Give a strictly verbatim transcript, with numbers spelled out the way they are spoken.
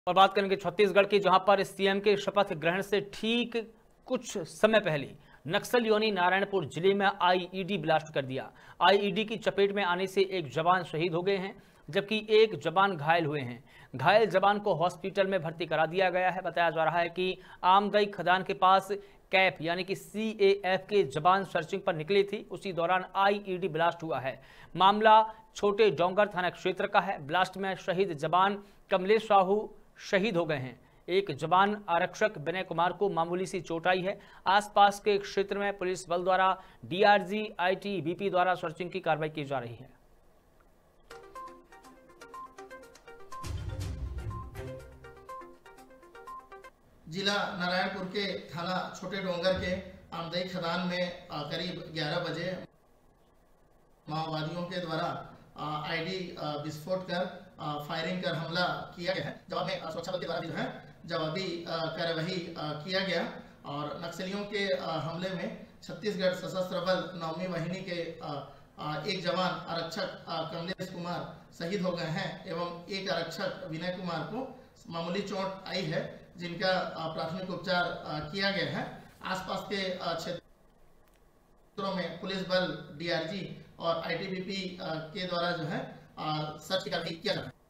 और बात करेंगे छत्तीसगढ़ की, जहां पर सीएम के शपथ ग्रहण से ठीक कुछ समय पहले नक्सलियों ने नारायणपुर जिले में आईईडी ब्लास्ट कर दिया। आईईडी की चपेट में आने से एक जवान शहीद हो गए हैं, जबकि एक जवान घायल हुए हैं। घायल जवान को हॉस्पिटल में भर्ती करा दिया गया है। बताया जा रहा है कि आमदई खदान के पास कैप यानी कि सीएएफ के जवान सर्चिंग पर निकली थी, उसी दौरान आईईडी ब्लास्ट हुआ है। मामला छोटे डोंगर थाना क्षेत्र का है। ब्लास्ट में शहीद जवान कमलेश साहू शहीद हो गए हैं। एक जवान आरक्षक विनय कुमार को मामूली सी चोट आई है। आसपास के क्षेत्र में पुलिस बल द्वारा डीआरजी, आईटीबीपी द्वारा सर्चिंग की कार्रवाई की जा रही है। जिला नारायणपुर के थाना छोटे डोंगर के आमदई खदान में करीब ग्यारह बजे माओवादियों के द्वारा आईडी विस्फोट कर फायरिंग कर हमला किया गया है। जवाब में सुरक्षा बल के द्वारा भी जो है जवाबी कार्यवाही किया गया और नक्सलियों के हमले में छत्तीसगढ़ सशस्त्र बल नौवीं वाहिनी के एक जवान आरक्षक कमलेश कुमार शहीद हो गए हैं एवं एक आरक्षक विनय कुमार को मामूली चोट आई है, जिनका प्राथमिक उपचार किया गया है। आसपास के क्षेत्रों में पुलिस बल, डीआरजी और आईटीबीपी के द्वारा जो है सर्च की कार्रवाई किया जा रहा है।